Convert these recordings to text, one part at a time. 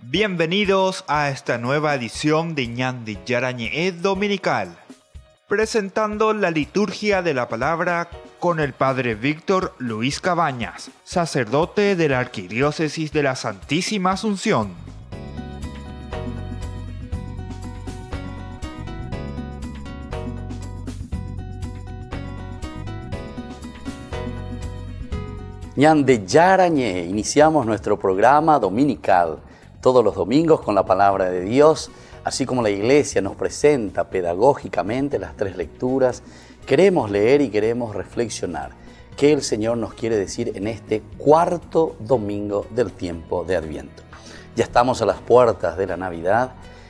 Bienvenidos a esta nueva edición de Ñandi Yarañe Dominical, presentando la liturgia de la palabra con el Padre Víctor Luis Cabañas, sacerdote de la Arquidiócesis de la Santísima Asunción. Ñandi Yarañe, iniciamos nuestro programa dominical todos los domingos con la palabra de Dios, así como la Iglesia nos presenta pedagógicamente las tres lecturas. Queremos leer y queremos reflexionar qué el Señor nos quiere decir en este cuarto domingo del tiempo de Adviento. Ya estamos a las puertas de la Navidad,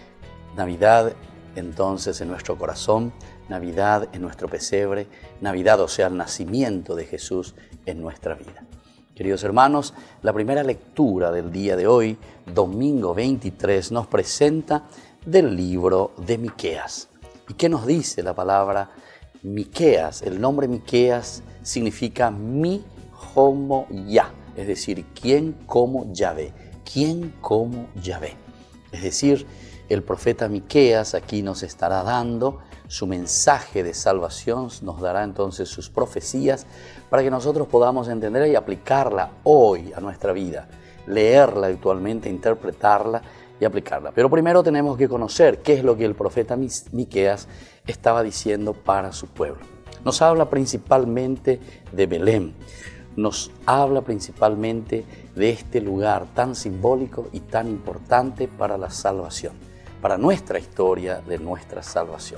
Navidad entonces en nuestro corazón, Navidad en nuestro pesebre, Navidad, o sea, el nacimiento de Jesús en nuestra vida. Queridos hermanos, la primera lectura del día de hoy, domingo 23, nos presenta del libro de Miqueas. ¿Y qué nos dice la palabra Miqueas? El nombre Miqueas significa mi homo ya, es decir, quien como Yahvé, quien como Yahvé. Es decir, el profeta Miqueas aquí nos estará dando su mensaje de salvación, nos dará entonces sus profecías para que nosotros podamos entenderla y aplicarla hoy a nuestra vida, leerla actualmente, interpretarla y aplicarla. Pero primero tenemos que conocer qué es lo que el profeta Miqueas estaba diciendo para su pueblo. Nos habla principalmente de Belén, nos habla principalmente de este lugar tan simbólico y tan importante para la salvación, para nuestra historia de nuestra salvación.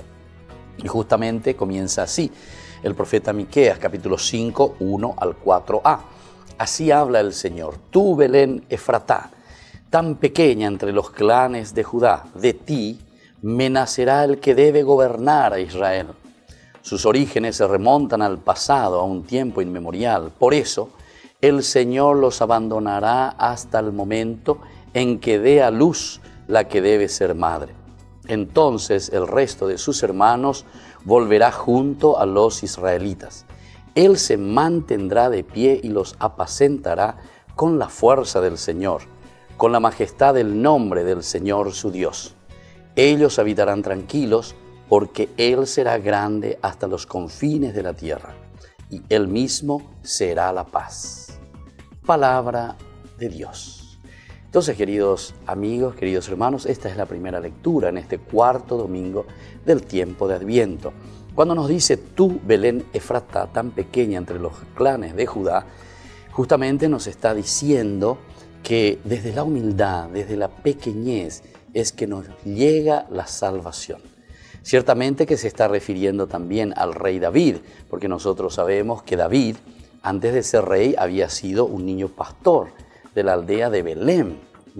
Y justamente comienza así el profeta Miqueas, capítulo 5, 1 al 4a. Así habla el Señor: Tú, Belén Efratá, tan pequeña entre los clanes de Judá, de ti me nacerá el que debe gobernar a Israel. Sus orígenes se remontan al pasado, a un tiempo inmemorial. Por eso, el Señor los abandonará hasta el momento en que dé a luz la que debe ser madre. Entonces el resto de sus hermanos volverá junto a los israelitas. Él se mantendrá de pie y los apacentará con la fuerza del Señor, con la majestad del nombre del Señor su Dios. Ellos habitarán tranquilos, porque Él será grande hasta los confines de la tierra, y Él mismo será la paz. Palabra de Dios. Entonces, queridos amigos, queridos hermanos, esta es la primera lectura en este cuarto domingo del tiempo de Adviento. Cuando nos dice tú, Belén Efratá, tan pequeña entre los clanes de Judá, justamente nos está diciendo que desde la humildad, desde la pequeñez, es que nos llega la salvación. Ciertamente que se está refiriendo también al rey David, porque nosotros sabemos que David, antes de ser rey, había sido un niño pastor de la aldea de Belén,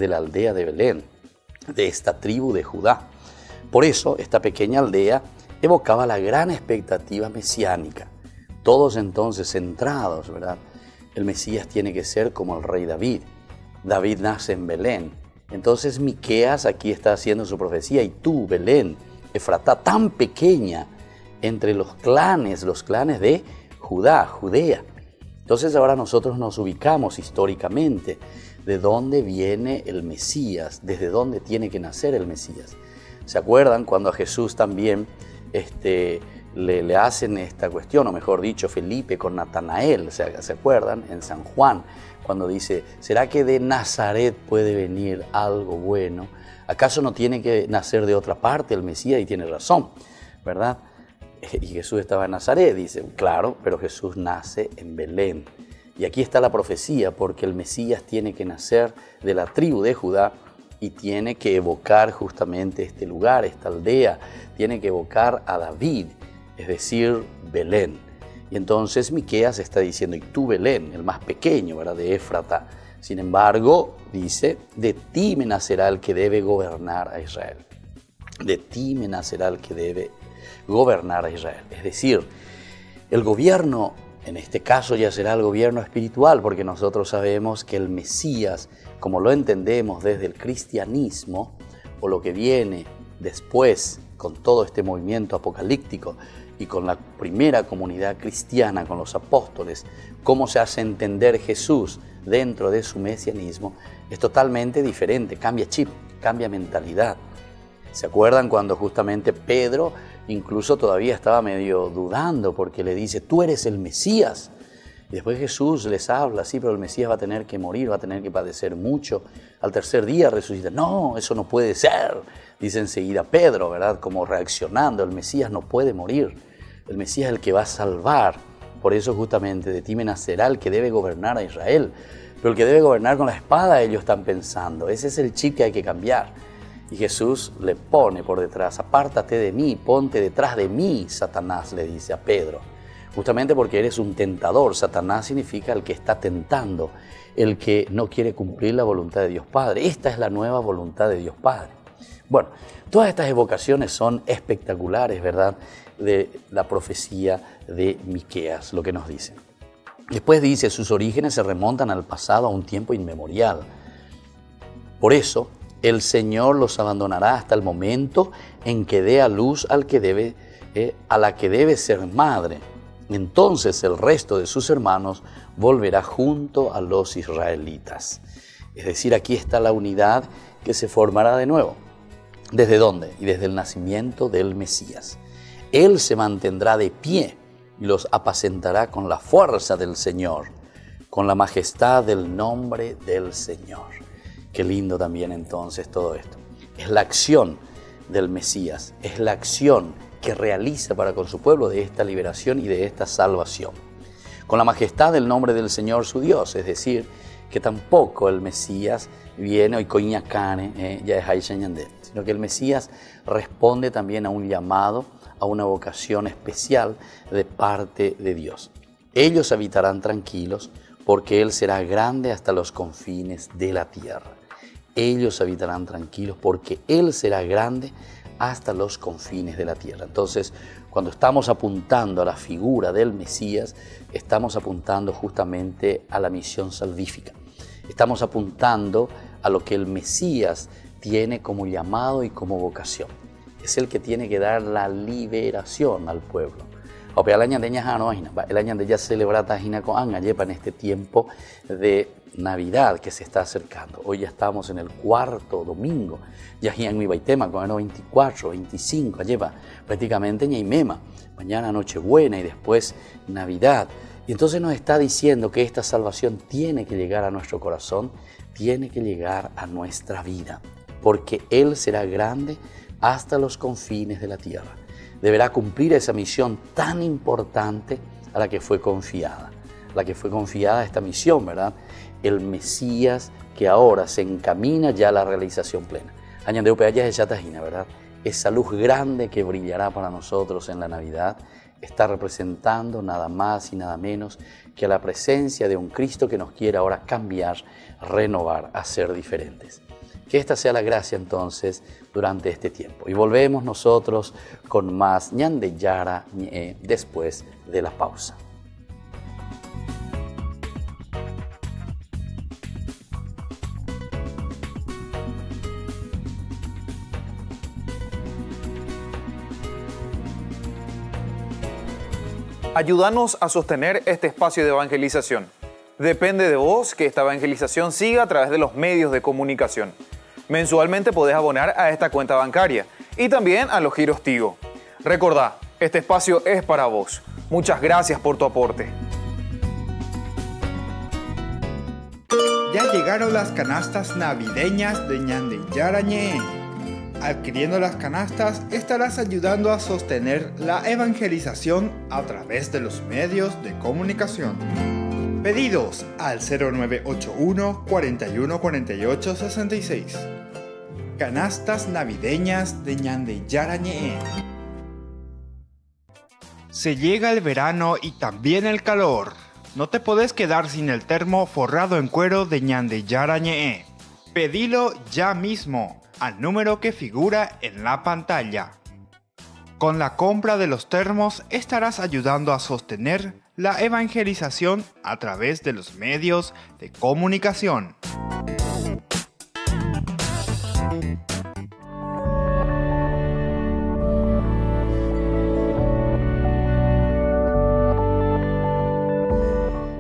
de esta tribu de Judá. Por eso, esta pequeña aldea evocaba la gran expectativa mesiánica. Todos entonces centrados, ¿verdad? El Mesías tiene que ser como el rey David. David nace en Belén. Entonces Miqueas aquí está haciendo su profecía: y tú, Belén Efratá, tan pequeña entre los clanes de Judá, Judea. Entonces ahora nosotros nos ubicamos históricamente de dónde viene el Mesías, desde dónde tiene que nacer el Mesías. ¿Se acuerdan cuando a Jesús también le hacen esta cuestión, o mejor dicho, Felipe con Natanael? ¿Se acuerdan? En San Juan, cuando dice: ¿será que de Nazaret puede venir algo bueno? ¿Acaso no tiene que nacer de otra parte el Mesías? Y tiene razón, ¿verdad? Y Jesús estaba en Nazaret, dice, claro, pero Jesús nace en Belén. Y aquí está la profecía, porque el Mesías tiene que nacer de la tribu de Judá y tiene que evocar justamente este lugar, esta aldea, tiene que evocar a David, es decir, Belén. Y entonces Miqueas está diciendo: y tú, Belén, el más pequeño, ¿verdad?, de Efratá. Sin embargo, dice: de ti me nacerá el que debe gobernar a Israel. De ti me nacerá el que debe gobernar a Israel. Es decir, el gobierno, en este caso ya será el gobierno espiritual, porque nosotros sabemos que el Mesías, como lo entendemos desde el cristianismo, o lo que viene después con todo este movimiento apocalíptico y con la primera comunidad cristiana, con los apóstoles, cómo se hace entender Jesús dentro de su mesianismo es totalmente diferente, cambia chip, cambia mentalidad. ¿Se acuerdan cuando justamente Pedro incluso todavía estaba medio dudando porque le dice, tú eres el Mesías? Y después Jesús les habla, sí, pero el Mesías va a tener que morir, va a tener que padecer mucho. Al tercer día resucita. No, eso no puede ser, dice enseguida Pedro, ¿verdad? Como reaccionando, el Mesías no puede morir. El Mesías es el que va a salvar. Por eso justamente de ti me nacerá el que debe gobernar a Israel. Pero el que debe gobernar con la espada, ellos están pensando. Ese es el chip que hay que cambiar. Y Jesús le pone por detrás, apártate de mí, ponte detrás de mí, Satanás, le dice a Pedro. Justamente porque eres un tentador. Satanás significa el que está tentando, el que no quiere cumplir la voluntad de Dios Padre. Esta es la nueva voluntad de Dios Padre. Bueno, todas estas evocaciones son espectaculares, ¿verdad?, de la profecía de Miqueas, lo que nos dice. Después dice, sus orígenes se remontan al pasado, a un tiempo inmemorial. Por eso, el Señor los abandonará hasta el momento en que dé a luz a la que debe ser madre. Entonces el resto de sus hermanos volverá junto a los israelitas. Es decir, aquí está la unidad que se formará de nuevo. ¿Desde dónde? Y desde el nacimiento del Mesías. Él se mantendrá de pie y los apacentará con la fuerza del Señor, con la majestad del nombre del Señor. Qué lindo también entonces todo esto. Es la acción del Mesías, es la acción que realiza para con su pueblo de esta liberación y de esta salvación. Con la majestad del nombre del Señor su Dios, es decir, que tampoco el Mesías viene hoy coñacane, ya es Aishañandé, sino que el Mesías responde también a un llamado, a una vocación especial de parte de Dios. Ellos habitarán tranquilos porque Él será grande hasta los confines de la tierra. Ellos habitarán tranquilos porque Él será grande hasta los confines de la tierra. Entonces, cuando estamos apuntando a la figura del Mesías, estamos apuntando justamente a la misión salvífica. Estamos apuntando a lo que el Mesías tiene como llamado y como vocación. Es el que tiene que dar la liberación al pueblo. El año de ya celebra Tajina con Angayepa en este tiempo de Navidad que se está acercando. Hoy ya estamos en el cuarto domingo. Ya en mi baitema con el 24, 25, Ayepa, prácticamente Ñaimema. Mañana Nochebuena y después Navidad. Y entonces nos está diciendo que esta salvación tiene que llegar a nuestro corazón, tiene que llegar a nuestra vida, porque Él será grande hasta los confines de la tierra. Deberá cumplir esa misión tan importante a la que fue confiada. La que fue confiada esta misión, ¿verdad? El Mesías que ahora se encamina ya a la realización plena. ¿Verdad? Esa luz grande que brillará para nosotros en la Navidad está representando nada más y nada menos que a la presencia de un Cristo que nos quiere ahora cambiar, renovar, hacer diferentes. Que esta sea la gracia entonces durante este tiempo. Y volvemos nosotros con más Ñande Yara Ñe después de la pausa. Ayúdanos a sostener este espacio de evangelización. Depende de vos que esta evangelización siga a través de los medios de comunicación. Mensualmente podés abonar a esta cuenta bancaria y también a los giros Tigo. Recordá, este espacio es para vos. Muchas gracias por tu aporte. Ya llegaron las canastas navideñas de Ñande Yara Ñe. Adquiriendo las canastas estarás ayudando a sostener la evangelización a través de los medios de comunicación. Pedidos al 0981 41 48 66. Canastas navideñas de Ñande Yara Ñe. Se llega el verano y también el calor. No te podés quedar sin el termo forrado en cuero de Ñande Yara Ñe. Pedilo ya mismo al número que figura en la pantalla. Con la compra de los termos estarás ayudando a sostener la evangelización a través de los medios de comunicación.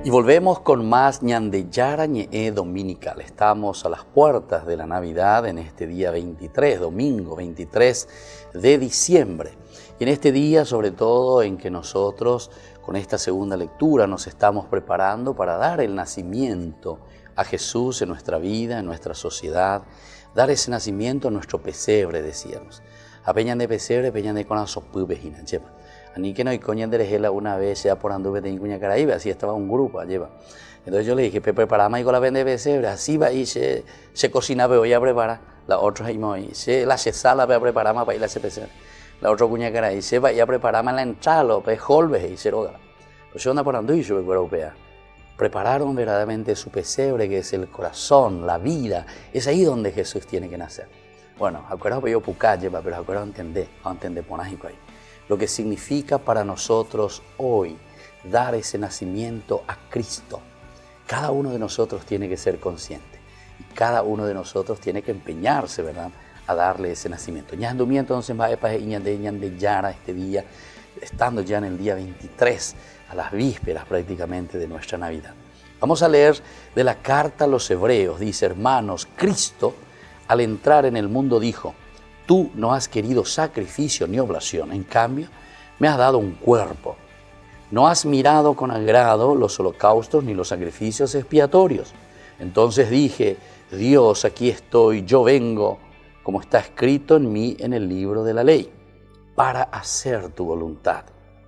Y volvemos con más Ñande Yarañe Dominical. Estamos a las puertas de la Navidad en este día 23, domingo 23 de diciembre. Y en este día, sobre todo, en que nosotros con esta segunda lectura nos estamos preparando para dar el nacimiento a Jesús en nuestra vida, en nuestra sociedad, dar ese nacimiento a nuestro pesebre, decíamos. A peñan de pesebre, peñan de con la sopubejina, lleva. Ni que no hay coña de rejela una vez ya por anduve de cuña caraíba, así estaba un grupo, lleva. Entonces yo le dije, preparamos con la vende de pesebre, así va y se cocina, pero ya prepara. La otra ahí se la sala para preparar para ir a ese pesebre. La otra cuña caraí se va y a preparar la entrada, pues holve y se roga. Pues yo ando por anduve y yo europea. Prepararon verdaderamente su pesebre, que es el corazón, la vida. Es ahí donde Jesús tiene que nacer. Bueno, acuérdate que yo pucá lleva, pero acuérdate entender ponágico ahí. Lo que significa para nosotros hoy dar ese nacimiento a Cristo. Cada uno de nosotros tiene que ser consciente y cada uno de nosotros tiene que empeñarse, ¿verdad?, a darle ese nacimiento. Ya anduve entonces va a Ñande Yara este día, estando ya en el día 23, a las vísperas prácticamente de nuestra Navidad. Vamos a leer de la carta a los Hebreos. Dice: hermanos, Cristo al entrar en el mundo dijo: tú no has querido sacrificio ni oblación, en cambio me has dado un cuerpo. No has mirado con agrado los holocaustos ni los sacrificios expiatorios. Entonces dije: Dios, aquí estoy, yo vengo, como está escrito en mí en el libro de la ley, para hacer tu voluntad.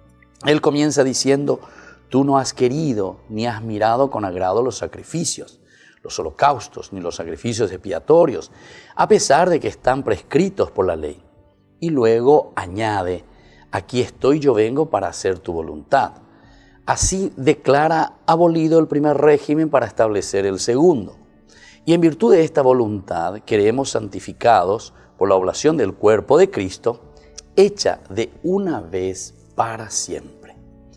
Él comienza diciendo: tú no has querido ni has mirado con agrado los sacrificios, los holocaustos ni los sacrificios expiatorios, a pesar de que están prescritos por la ley. Y luego añade: aquí estoy, yo vengo para hacer tu voluntad. Así declara abolido el primer régimen para establecer el segundo. Y en virtud de esta voluntad queremos santificados por la oblación del cuerpo de Cristo, hecha de una vez para siempre.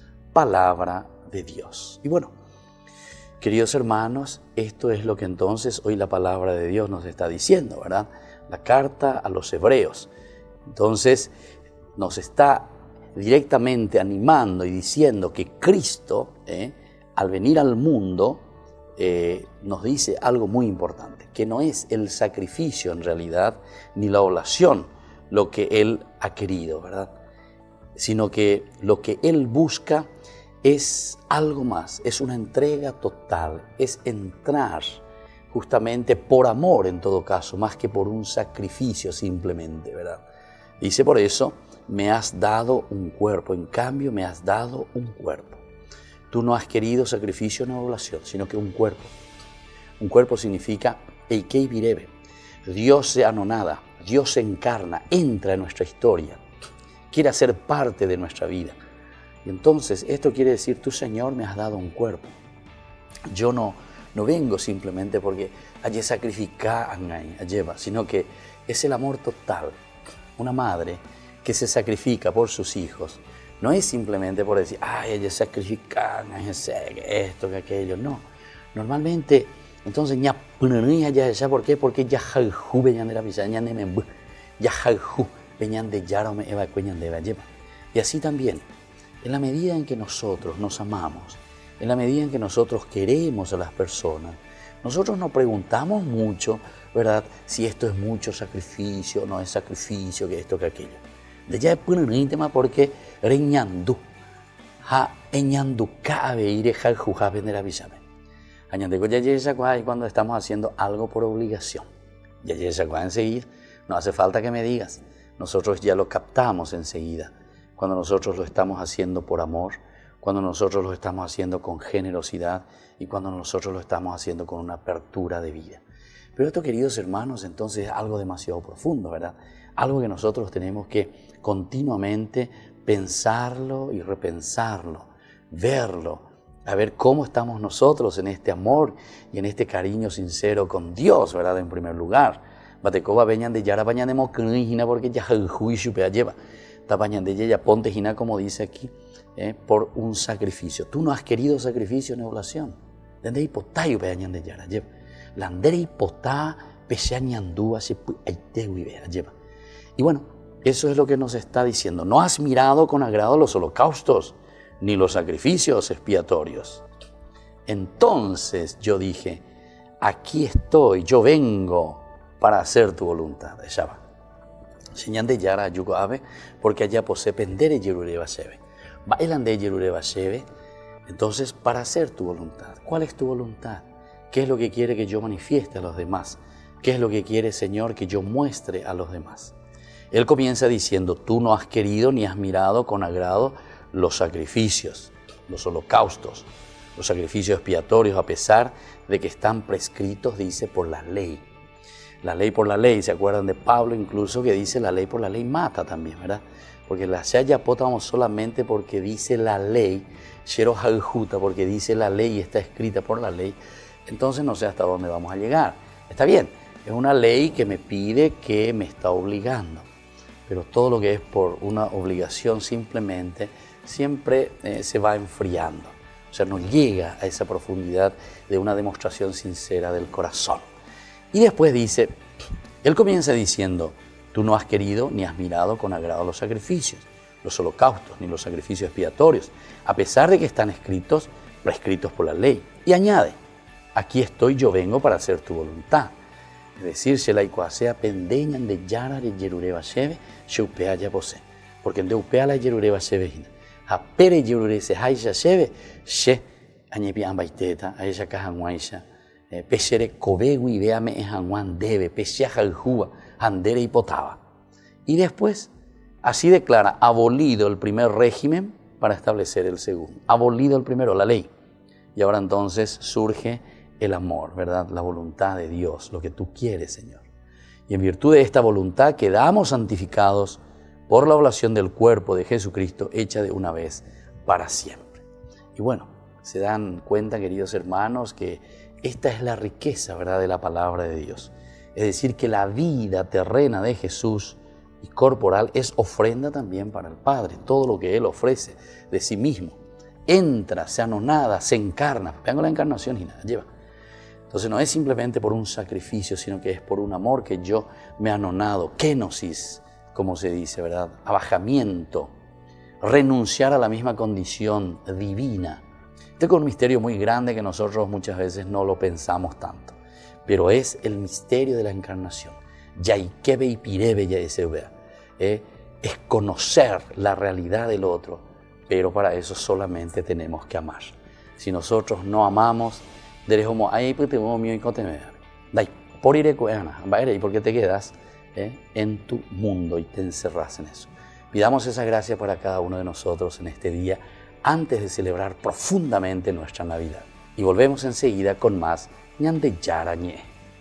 Palabra de Dios. Y bueno, queridos hermanos, esto es lo que entonces hoy la palabra de Dios nos está diciendo, ¿verdad? La carta a los Hebreos. Entonces nos está directamente animando y diciendo que Cristo, al venir al mundo, nos dice algo muy importante, que no es el sacrificio en realidad, ni la oblación lo que Él ha querido, ¿verdad?, sino que lo que Él busca es algo más, es una entrega total, es entrar justamente por amor en todo caso, más que por un sacrificio simplemente, ¿verdad? Dice por eso: me has dado un cuerpo, en cambio me has dado un cuerpo. Tú no has querido sacrificio ni oblación, sino que un cuerpo. Un cuerpo significa eikei virebe. Dios se anonada, Dios se encarna, entra en nuestra historia, quiere hacer parte de nuestra vida. Y entonces esto quiere decir: tú, Señor, me has dado un cuerpo. Yo no vengo simplemente porque hay sacrificar, sino que es el amor total. Una madre que se sacrifica por sus hijos no es simplemente por decir: ay, ella sacrifica, esto, que aquello. No, normalmente, entonces, ¿por qué? Porque ya y así también, en la medida en que nosotros nos amamos, en la medida en que nosotros queremos a las personas, nosotros nos preguntamos mucho, ¿verdad?, si esto es mucho sacrificio, no es sacrificio, que esto, que aquello. De ya es tema porque reñandu, ha eñandu cabe ire ja juja vender avísame. Añandego ya llega cuando estamos haciendo algo por obligación. Ya llega enseguida, no hace falta que me digas. Nosotros ya lo captamos enseguida. Cuando nosotros lo estamos haciendo por amor, cuando nosotros lo estamos haciendo con generosidad y cuando nosotros lo estamos haciendo con una apertura de vida. Pero esto, queridos hermanos, entonces es algo demasiado profundo, ¿verdad? Algo que nosotros tenemos que continuamente pensarlo y repensarlo, verlo, a ver cómo estamos nosotros en este amor y en este cariño sincero con Dios, ¿verdad? En primer lugar. Batecoba veñan de yara bañan de moquina porque ya juicio lleva. Tapañan de ella ponte jina, como dice aquí, por un sacrificio. Tú no has querido sacrificio ni oblación. Dende hipotayo veñan de yara lleva. Landere hipotá peseañandú así lleva. Y bueno, eso es lo que nos está diciendo. No has mirado con agrado los holocaustos ni los sacrificios expiatorios. Entonces yo dije, aquí estoy, yo vengo para hacer tu voluntad. Ella Señande Yara Yugo Abe, porque allá posee pendere Yerureba Shebe. Bailande Yerureba Shebe. Entonces, para hacer tu voluntad. ¿Cuál es tu voluntad? ¿Qué es lo que quiere que yo manifieste a los demás? ¿Qué es lo que quiere, Señor, que yo muestre a los demás? Él comienza diciendo, tú no has querido ni has mirado con agrado los sacrificios, los holocaustos, los sacrificios expiatorios, a pesar de que están prescritos, dice, por la ley. La ley por la ley, ¿se acuerdan de Pablo incluso que dice la ley por la ley mata también, ¿verdad? Porque la Shaya Potamos solamente porque dice la ley, Shero Haljuta, porque dice la ley y está escrita por la ley, entonces no sé hasta dónde vamos a llegar. Está bien, es una ley que me pide, que me está obligando, pero todo lo que es por una obligación simplemente, siempre se va enfriando. O sea, no llega a esa profundidad de una demostración sincera del corazón. Y después dice, él comienza diciendo, tú no has querido ni has mirado con agrado los sacrificios, los holocaustos, ni los sacrificios expiatorios, a pesar de que están escritos, prescritos por la ley. Y añade, aquí estoy, yo vengo para hacer tu voluntad. Es decir, Shelai Kwasea pendeñan de Yara de Yerureba Shebe, Sheupea ya posee. Porque en de Upea la Yerureba Shebe, a Pere Yerure se Haisha Shebe, She, Añepi Ambaiteta, a ella Cajanguaisha. Peshere Kobegui, véame es Juan debe, Peshaja el Juba, Andere y Potaba. Y después, así declara, abolido el primer régimen para establecer el segundo. Abolido el primero, la ley. Y ahora entonces surge el amor, ¿verdad? La voluntad de Dios, lo que tú quieres, Señor. Y en virtud de esta voluntad quedamos santificados por la oblación del cuerpo de Jesucristo, hecha de una vez para siempre. Y bueno, se dan cuenta, queridos hermanos, que esta es la riqueza, ¿verdad?, de la palabra de Dios. Es decir, que la vida terrena de Jesús y corporal es ofrenda también para el Padre. Todo lo que Él ofrece de sí mismo entra, se anonada, se encarna. Vean la encarnación y nada, lleva. Entonces no es simplemente por un sacrificio, sino que es por un amor que yo me anonado. Kenosis, como se dice, ¿verdad? Abajamiento, renunciar a la misma condición divina. Este es un misterio muy grande que nosotros muchas veces no lo pensamos tanto, pero es el misterio de la encarnación. Yaikebe y pirebe ya es conocer la realidad del otro, pero para eso solamente tenemos que amar. Si nosotros no amamos, ¿por qué te quedas en tu mundo y te encerras en eso? Pidamos esa gracia para cada uno de nosotros en este día, antes de celebrar profundamente nuestra Navidad. Y volvemos enseguida con más Ñande Yarañé.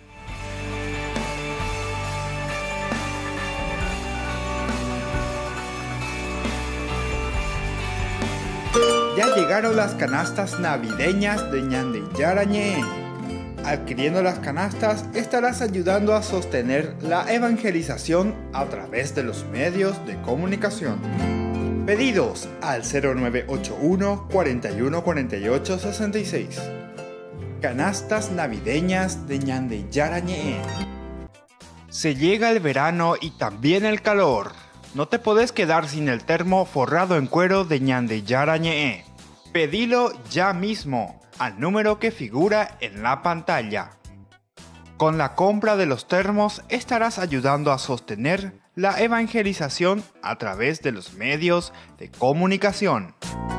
Ya llegaron las canastas navideñas de Ñande Yarañé. Adquiriendo las canastas estarás ayudando a sostener la evangelización a través de los medios de comunicación. Pedidos al 0981 41 48 66. Canastas navideñas de Ñande Yarañé. Se llega el verano y también el calor. No te podés quedar sin el termo forrado en cuero de Ñande Yarañé. Pedilo ya mismo al número que figura en la pantalla. Con la compra de los termos estarás ayudando a sostener la evangelización a través de los medios de comunicación.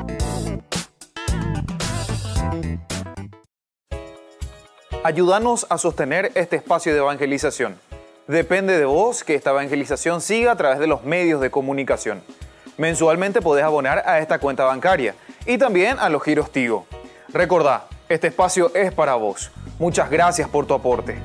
Ayúdanos a sostener este espacio de evangelización. Depende de vos que esta evangelización siga a través de los medios de comunicación. Mensualmente podés abonar a esta cuenta bancaria y también a los giros Tigo. Recordá, este espacio es para vos. Muchas gracias por tu aporte.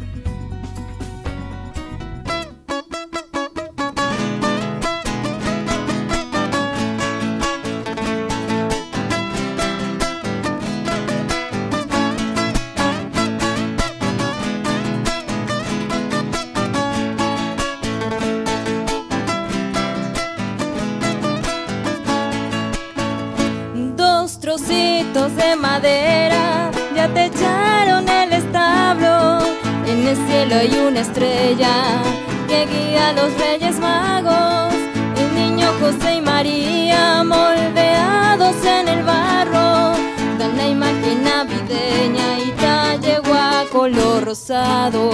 Trocitos de madera ya te echaron el establo. En el cielo hay una estrella que guía a los Reyes Magos. El niño José y María moldeados en el barro dan la imagen navideña y ta yegua color rosado.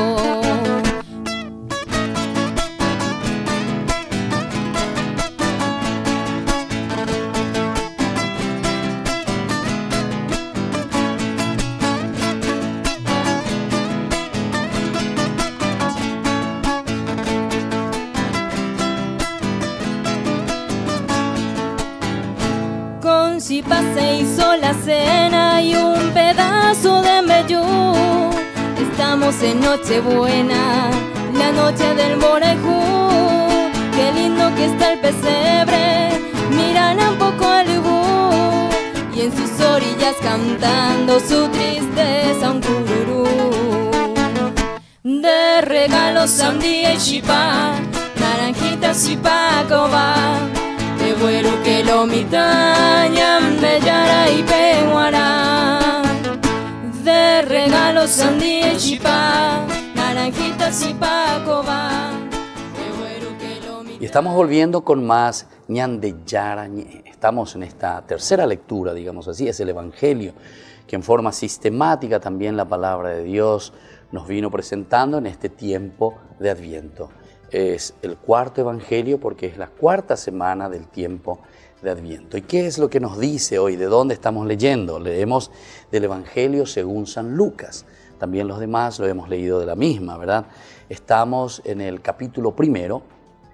Si se hizo la cena y un pedazo de meyú. Estamos en Nochebuena, la noche del Morejú. Qué lindo que está el pesebre, miran un poco al Ibú, y en sus orillas cantando su tristeza un cururú. De regalos sandía y chipá, naranjitas y pacoba. De güero que lo mitañan, bellara y peguará. De regalos sandía y chipá, naranjitas y pacoba. Y estamos volviendo con más ñan de Yarañé. Estamos en esta tercera lectura, digamos así, es el Evangelio, que en forma sistemática también la palabra de Dios nos vino presentando en este tiempo de Adviento. Es el cuarto evangelio porque es la cuarta semana del tiempo de Adviento. ¿Y qué es lo que nos dice hoy? ¿De dónde estamos leyendo? Leemos del Evangelio según San Lucas. También los demás lo hemos leído de la misma, ¿verdad? Estamos en el capítulo primero,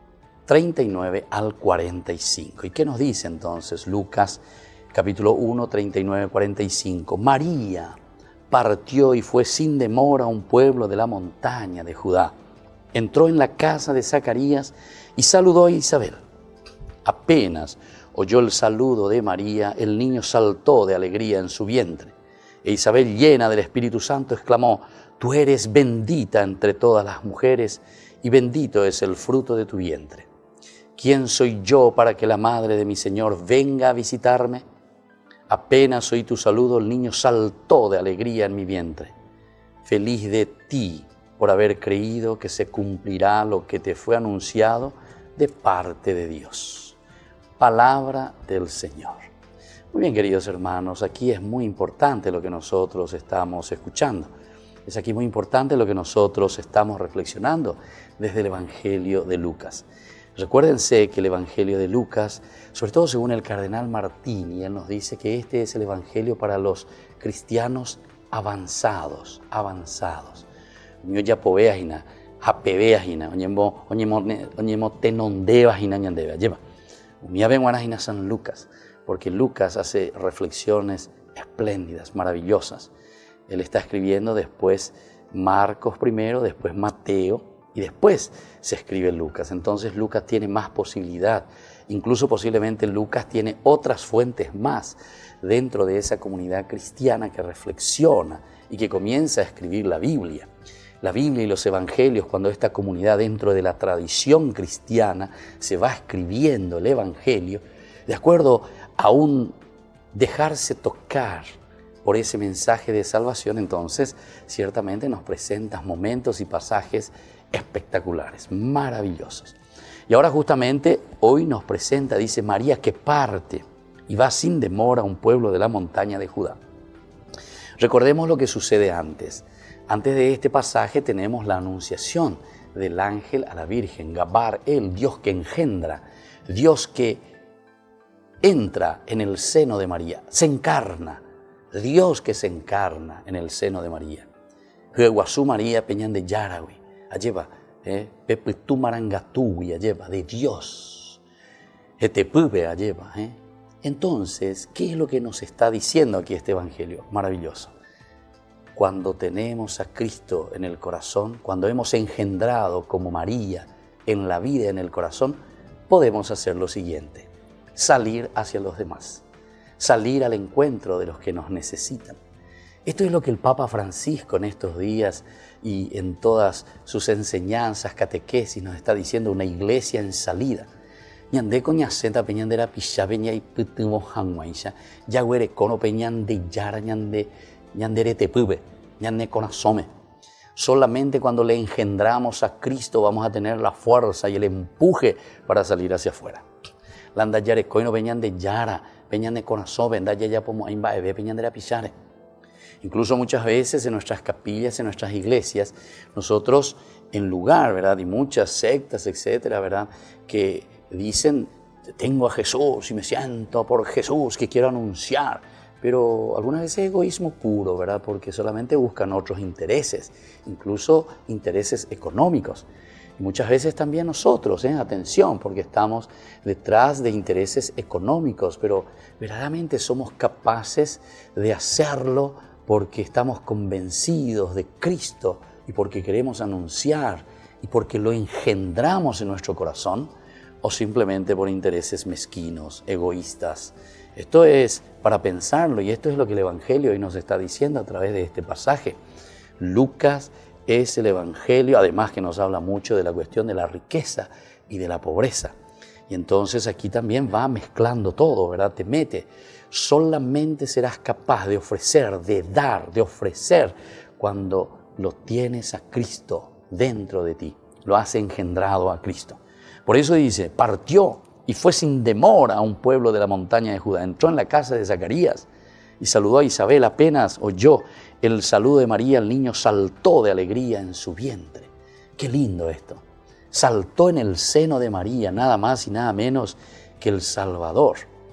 39 al 45. ¿Y qué nos dice entonces Lucas, capítulo 1, 39, 45? María partió y fue sin demora a un pueblo de la montaña de Judá. Entró en la casa de Zacarías y saludó a Isabel. Apenas oyó el saludo de María, el niño saltó de alegría en su vientre. E Isabel, llena del Espíritu Santo, exclamó: Tú eres bendita entre todas las mujeres y bendito es el fruto de tu vientre. ¿Quién soy yo para que la madre de mi Señor venga a visitarme? Apenas oí tu saludo, el niño saltó de alegría en mi vientre. Feliz de ti por haber creído que se cumplirá lo que te fue anunciado de parte de Dios. Palabra del Señor. Muy bien, queridos hermanos, aquí es muy importante lo que nosotros estamos escuchando. Es aquí muy importante lo que nosotros estamos reflexionando desde el Evangelio de Lucas. Recuérdense que el Evangelio de Lucas, sobre todo según el cardenal Martini, él nos dice que este es el Evangelio para los cristianos avanzados. Ño ya poveajina, japeveajina, oñemo tenondeajina ñandeva. Lleva. Umia venguanajina San Lucas, porque Lucas hace reflexiones espléndidas, maravillosas. Él está escribiendo después Marcos primero, después Mateo y después se escribe Lucas. Entonces Lucas tiene más posibilidad. Incluso posiblemente Lucas tiene otras fuentes más dentro de esa comunidad cristiana que reflexiona y que comienza a escribir la Biblia. La Biblia y los Evangelios, cuando esta comunidad dentro de la tradición cristiana se va escribiendo el Evangelio, de acuerdo a un dejarse tocar por ese mensaje de salvación, entonces ciertamente nos presenta momentos y pasajes espectaculares, maravillosos. Y ahora justamente hoy nos presenta, dice María, que parte y va sin demora a un pueblo de la montaña de Judá. Recordemos lo que sucede antes. Antes de este pasaje tenemos la anunciación del ángel a la Virgen, Gabar, el Dios que engendra, Dios que entra en el seno de María, se encarna, Dios que se encarna en el seno de María. Hueguazú María Peñán de Yarawi, alleva, Pepe tu marangatui, alleva, de Dios, etepube, alleva. Entonces, ¿qué es lo que nos está diciendo aquí este Evangelio? Maravilloso. Cuando tenemos a Cristo en el corazón, cuando hemos engendrado como María en la vida, en el corazón, podemos hacer lo siguiente: salir hacia los demás, salir al encuentro de los que nos necesitan. Esto es lo que el Papa Francisco en estos días y en todas sus enseñanzas, catequesis, nos está diciendo: una iglesia en salida. Ñande coñaceta peñandera pichabeña y putimo hanguaisha, yaguere cono peñan de yara ñandere tepube, ñande conasome. Solamente cuando le engendramos a Cristo vamos a tener la fuerza y el empuje para salir hacia afuera. Landa yare coino peñan de yara, peñan de conasome, da ya pomo aimba ebe peñandera pichare. Incluso muchas veces en nuestras capillas, en nuestras iglesias, nosotros en lugar, ¿verdad? Y muchas sectas, etcétera, ¿verdad? Que dicen, tengo a Jesús y me siento por Jesús que quiero anunciar. Pero algunas veces es egoísmo puro, ¿verdad? Porque solamente buscan otros intereses, incluso intereses económicos. Y muchas veces también nosotros, atención, porque estamos detrás de intereses económicos, pero verdaderamente somos capaces de hacerlo porque estamos convencidos de Cristo y porque queremos anunciar y porque lo engendramos en nuestro corazón, o simplemente por intereses mezquinos, egoístas. Esto es para pensarlo, y esto es lo que el Evangelio hoy nos está diciendo a través de este pasaje. Lucas es el Evangelio, además que nos habla mucho de la cuestión de la riqueza y de la pobreza. Y entonces aquí también va mezclando todo, ¿verdad? Te mete. Solamente serás capaz de ofrecer, de dar, de ofrecer cuando lo tienes a Cristo dentro de ti. Lo has engendrado a Cristo. Por eso dice, partió y fue sin demora a un pueblo de la montaña de Judá. Entró en la casa de Zacarías y saludó a Isabel. Apenas oyó el saludo de María, el niño saltó de alegría en su vientre. Qué lindo esto. Saltó en el seno de María, nada más y nada menos que el Salvador.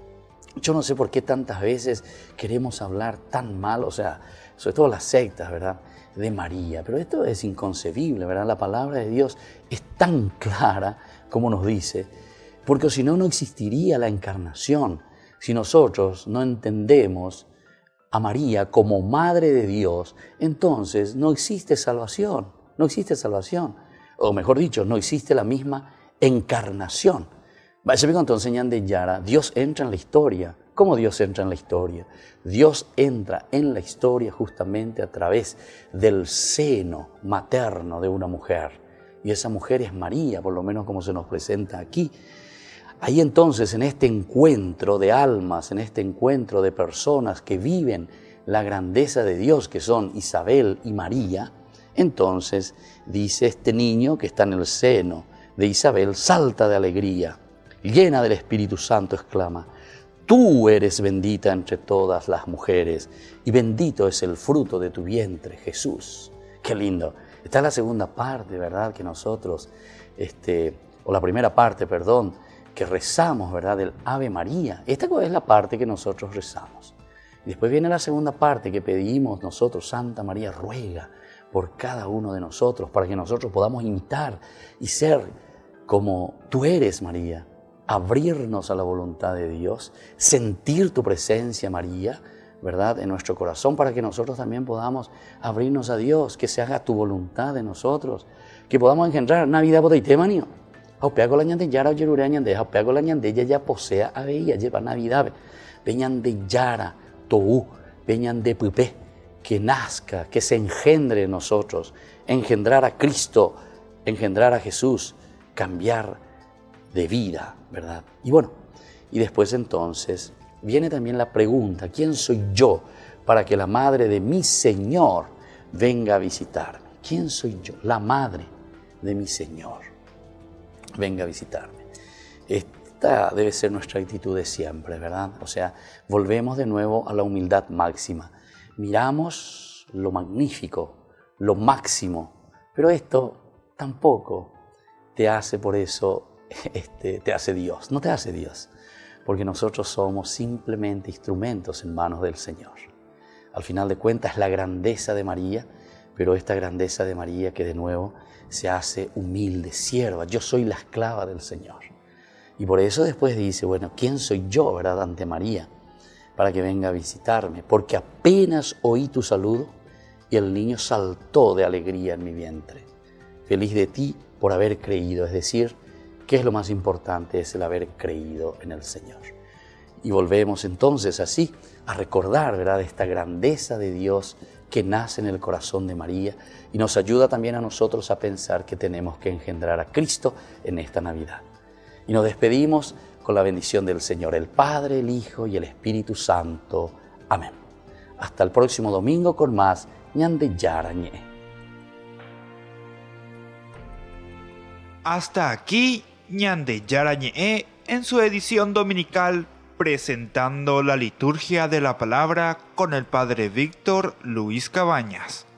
Yo no sé por qué tantas veces queremos hablar tan mal, o sea, sobre todo las sectas, ¿verdad?, de María. Pero esto es inconcebible, ¿verdad? La palabra de Dios es tan clara como nos dice, porque si no, no existiría la encarnación. Si nosotros no entendemos a María como Madre de Dios, entonces no existe salvación, no existe salvación. O mejor dicho, no existe la misma encarnación. Entonces, Dios entra en la historia. ¿Cómo Dios entra en la historia? Dios entra en la historia justamente a través del seno materno de una mujer. Y esa mujer es María, por lo menos como se nos presenta aquí. Ahí entonces, en este encuentro de almas, en este encuentro de personas que viven la grandeza de Dios, que son Isabel y María, entonces dice este niño que está en el seno de Isabel, salta de alegría, llena del Espíritu Santo, exclama, tú eres bendita entre todas las mujeres y bendito es el fruto de tu vientre, Jesús. Qué lindo. Esta es la segunda parte, ¿verdad?, que nosotros, o la primera parte, perdón, que rezamos, ¿verdad?, del Ave María. Esta es la parte que nosotros rezamos. Y después viene la segunda parte que pedimos nosotros, Santa María, ruega por cada uno de nosotros, para que nosotros podamos imitar y ser como tú eres, María. Abrirnos a la voluntad de Dios, sentir tu presencia, María, ¿verdad?, en nuestro corazón, para que nosotros también podamos abrirnos a Dios, que se haga tu voluntad de nosotros, que podamos engendrar Navidad Botaitemanio. Aupeago la ñande yara yerure ñande, aupeago la ñande ya posea aveía, lleva Navidad, veñan de yara, tou, veñan de pupe, que nazca, que se engendre en nosotros, engendrar a Cristo, engendrar a Jesús, cambiar de vida, ¿verdad? Y bueno, y después entonces viene también la pregunta, ¿quién soy yo para que la madre de mi Señor venga a visitarme? ¿Quién soy yo? La madre de mi Señor venga a visitarme. Esta debe ser nuestra actitud de siempre, ¿verdad? O sea, volvemos de nuevo a la humildad máxima. Miramos lo magnífico, lo máximo, pero esto tampoco te hace por eso, te hace Dios, no te hace Dios, porque nosotros somos simplemente instrumentos en manos del Señor. Al final de cuentas, la grandeza de María, pero esta grandeza de María que de nuevo se hace humilde, sierva. Yo soy la esclava del Señor. Y por eso después dice, bueno, ¿quién soy yo, verdad, ante María, para que venga a visitarme? Porque apenas oí tu saludo y el niño saltó de alegría en mi vientre. Feliz de ti por haber creído, es decir, ¿qué es lo más importante? Es el haber creído en el Señor. Y volvemos entonces así a recordar, ¿verdad?, esta grandeza de Dios que nace en el corazón de María y nos ayuda también a nosotros a pensar que tenemos que engendrar a Cristo en esta Navidad. Y nos despedimos con la bendición del Señor, el Padre, el Hijo y el Espíritu Santo. Amén. Hasta el próximo domingo con más ñande yarañe. Hasta aquí ñande yarañe en su edición dominical presentando la liturgia de la palabra con el Padre Víctor Luis Cabañas.